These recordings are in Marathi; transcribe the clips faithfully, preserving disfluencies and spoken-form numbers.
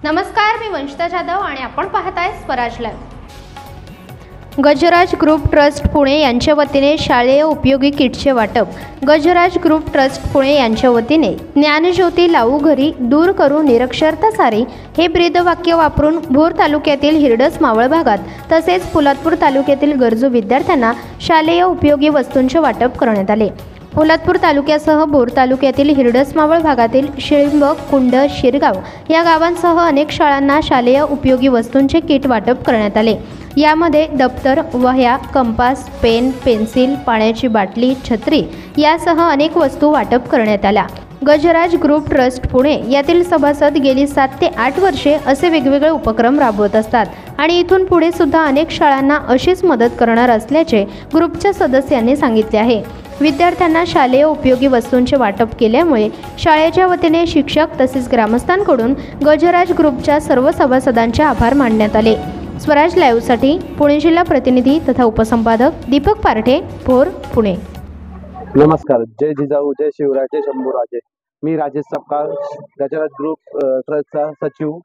नमस्कार, मी वंशिता जाधव आणि आपण पाहताय Swaraj live. Gajraj group trust Pune यांच्या वतीने शालेय उपयोगी किटचे वाटप। गजराज ग्रुप ट्रस्ट पुणे यांच्या वतीने ज्ञानज्योती लावू घरी, दूर करू निरक्षरता सारी हे ब्रीदवाक्य वापरून भोर तालुक्यातील हिरडस मावळ भागात तसेच पोलादपूर तालुक्यातील गरजू विद्यार्थ्यांना शालेय उपयोगी वस्तूंचे वाटप करण्यात आले। पोलादपूर तालुक्यासह भोर तालुक्यातील हिरडस मावळ भागातील शिळिंब, कुंड, शिरगाव या गावांसह अनेक शाळांना शालेय उपयोगी वस्तूंचे किट वाटप करण्यात आले। यामध्ये दप्तर, वह्या, कंपास, पेन, पेन्सिल, पाण्याची बाटली, छत्री यासह अनेक वस्तू वाटप करण्यात आल्या। गजराज ग्रुप ट्रस्ट पुणे यातील सभासद गेली सात ते आठ वर्षे असे वेगवेगळे उपक्रम राबवत असतात आणि इथून पुढे सुद्धा अनेक शाळांना अशीच मदत करणार असल्याचे ग्रुपच्या सदस्यांनी सांगितले आहे। विद्यार्थ्यांना शालेय उपयोगी वस्तूंचे वाटप केल्यामुळे शाळेच्या वतीने शिक्षक तसेच ग्रामस्थांकडून गजराज ग्रुपच्या सर्व सभासदांचे आभार मानण्यात आले। स्वराज लाईव्हसाठी पुणे जिल्हा प्रतिनिधी तथा उपसंपादक दीपक पारठे, भोर, पुणे। नमस्कार, जय जिजाऊ, जय शिवराय, जय शंभूराजे। मी राजेश सपकाळ, गजराज ग्रुप ट्रस्टचा सचिव।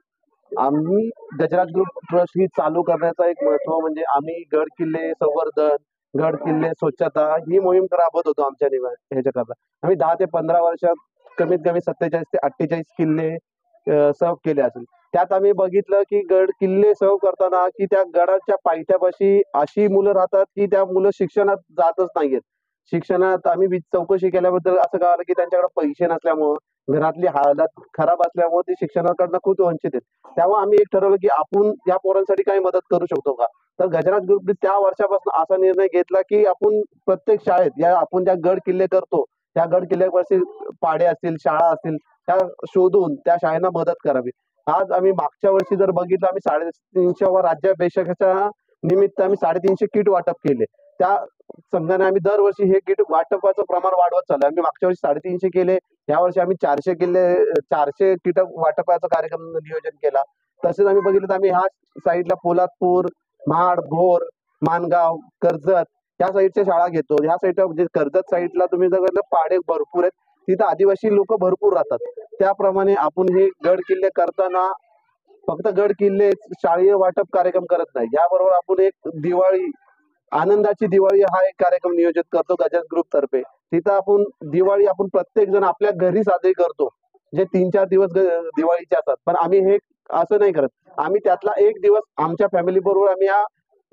आम्ही गजराज ग्रुप ट्रस्ट ही चालू करण्याचा एक महत्त्व म्हणजे आम्ही गड किल्ले संवर्धन, गड किल्ले स्वच्छता ही मोहीम राबवत होतो। आमच्या ह्याच्याकरता आम्ही दहा ते पंधरा वर्षात कमीत कमी सत्तेचाळीस ते अठ्ठेचाळीस किल्ले सर्व केले असेल। त्यात आम्ही बघितलं की गड किल्ले सर्व करताना की त्या गडाच्या पायथ्यापाशी अशी मुलं राहतात की त्या मुलं शिक्षणात जातच नाहीयेत। शिक्षणात आम्ही चौकशी केल्याबद्दल असं कळालं की त्यांच्याकडे पैसे नसल्यामुळं, घरातली हालत खराब असल्यामुळे ते शिक्षणाकडनं खूप वंचित आहेत। त्यामुळे आम्ही एक ठरवलं की आपण या पोरांसाठी काही मदत करू शकतो का। तर गजराज ग्रुपने त्या वर्षापासून असा निर्णय घेतला की आपण प्रत्येक शाळेत या आपण ज्या गड किल्ले करतो त्या गड किल्ल्यावरचे पाडे असतील, शाळा असतील, त्या शोधून त्या शाळेना मदत करावी। आज आम्ही मागच्या वर्षी जर बघितलं आम्ही साडेतीनशे राज्याभिषेकाच्या निमित्त आम्ही साडेतीनशे किट वाटप केले। त्या संघाने आम्ही दरवर्षी हे किट वाटपाचं प्रमाण वाढवत चाललं। आम्ही मागच्या वर्षी साडेतीनशे केले, या वर्षी आम्ही चारशे केले चारशे किट वाटपाचा कार्यक्रम नियोजन केला। तसेच आम्ही बघितलं तर आम्ही ह्या साईडला पोलादपूर, महाड, भोर, मानगाव, कर्जत या साईडच्या शाळा घेतो। ह्या साईडला म्हणजे कर्जत साईडला तुम्ही जर बघितलं पाडे भरपूर आहेत, तिथं आदिवासी लोक भरपूर राहतात। त्याप्रमाणे आपण हे गड किल्ले करताना फक्त गड किल्ले शाळेय वाटप कार्यक्रम करत नाही, याबरोबर आपण एक दिवाळी आनंदाची दिवाळी हा एक कार्यक्रम नियोजित करतो गजराज ग्रुप तर्फे। तिथं आपण दिवाळी आपण प्रत्येक जण आपल्या घरी साजरी करतो, जे तीन चार दिवस दिवाळीचे असतात, पण आम्ही हे असं नाही करत। आम्ही त्यातला एक दिवस आमच्या फॅमिली बरोबर आम्ही या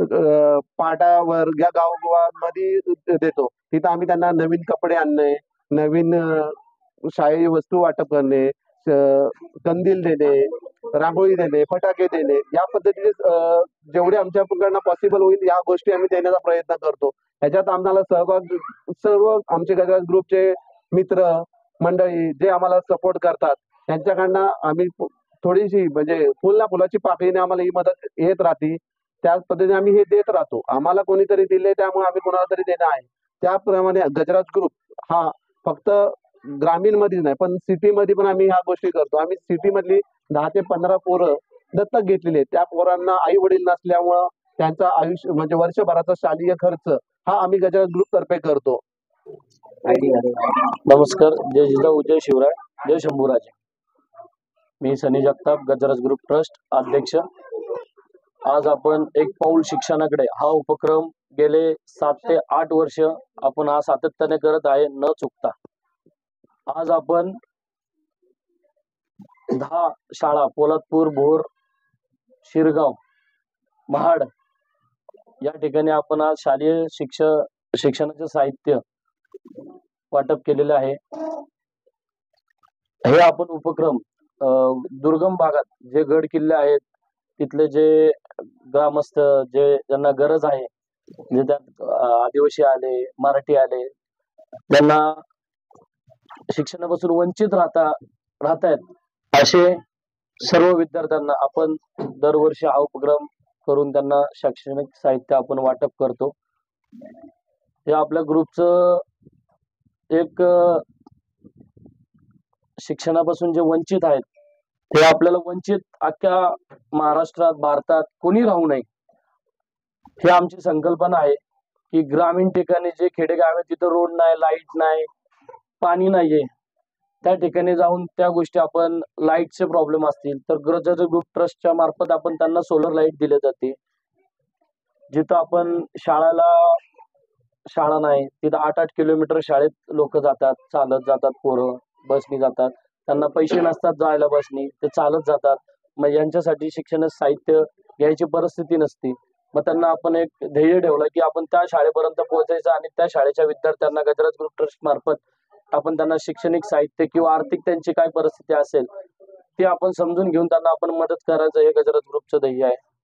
पाटावर या गावामध्ये देतो। तिथं आम्ही त्यांना नवीन कपडे आणणे, नवीन शाळेची वस्तू वाटप करणे, कंदील देणे, रांगोळी देणे, फटाके देणे, या पद्धतीने जेवढे आमच्याकडनं पॉसिबल होईल या गोष्टी आम्ही देण्याचा प्रयत्न करतो। ह्याच्यात आम्हाला सहभाग सर्व आमचे गजराज ग्रुपचे मित्र मंडळी जे आम्हाला सपोर्ट करतात त्यांच्याकडनं आम्ही थोडीशी म्हणजे फुल ना फुलाची पाकळीने आम्हाला ही मदत येत राहते। त्याच पद्धतीने आम्ही हे देत राहतो। आम्हाला कोणीतरी दिले त्यामुळे आम्ही कोणाला तरी देणं आहे। त्याप्रमाणे गजराज ग्रुप हा फक्त ग्रामीण मध्ये नाही पण सिटी मध्ये पण आम्ही ह्या गोष्टी करतो। आम्ही सिटी मधली दहा ते पंधरा पोरं दत्तक घेतलेले, त्या पोरांना आई वडील नसल्यामुळं त्यांचा आयुष्य म्हणजे वर्षभराचा शालेय खर्च हा आम्ही गजराज ग्रुप तर्फे करतो। नमस्कार, जय जिजाऊ, जय शिवराय, जय शंभूराजे। मी सनी जगताप, गजराज ग्रुप ट्रस्ट अध्यक्ष। आज आपण एक पाऊल शिक्षणाकडे हा उपक्रम गेले सात ते आठ वर्ष आपण हा सातत्याने करत आहे न चुकता। आज आपण दहा शाळा पोलादपूर, भोर, शिरगाव, महाड या ठिकाणी आपण आज शालेय शिक्ष शिक्षणाचे साहित्य वाटप केलेले आहे। हे आपण उपक्रम दुर्गम भागात जे गड किल्ले आहेत तिथले जे ग्रामस्थ जे ज्यांना गरज आहे, जे त्यात आदिवासी आले, मराठी आले, त्यांना शिक्षणापासून वंचित राहता राहतायत असे सर्व विद्यार्थ्यांना आपण दरवर्षी हा उपक्रम करून त्यांना शैक्षणिक साहित्य आपण वाटप करतो। हे आपल्या ग्रुपचं एक शिक्षणापासून जे वंचित आहेत ते आपल्याला वंचित अख्ख्या महाराष्ट्रात, भारतात कोणी राहू नये ही आमची संकल्पना आहे की ग्रामीण ठिकाणी जे खेडेगाव आहेत तिथं रोड नाही, लाईट नाही, पाणी नाहीये, त्या ठिकाणी जाऊन त्या गोष्टी आपण लाईटचे प्रॉब्लेम असतील तर गजराज ग्रुप ट्रस्टच्या मार्फत आपण त्यांना सोलर लाईट दिले जाते. जिथं आपण शाळेला शाळा नाही तिथं आठ आठ किलोमीटर शाळेत लोक जातात, चालत जातात, पोरं बसनी जातात, त्यांना पैसे नसतात जायला बसनी, ते चालत जातात. मग यांच्यासाठी शिक्षण साहित्य घ्यायची परिस्थिती नसती. मग त्यांना आपण एक ध्येय ठेवलं की आपण त्या शाळेपर्यंत पोहोचायचं आणि त्या शाळेच्या विद्यार्थ्यांना गजराज ग्रुप ट्रस्ट मार्फत आपण त्यांना शैक्षणिक साहित्य किंवा आर्थिक त्यांची काय परिस्थिती असेल ते आपण समजून घेऊन त्यांना आपण मदत करायचं हे गजराज ग्रुपचं ध्येय आहे.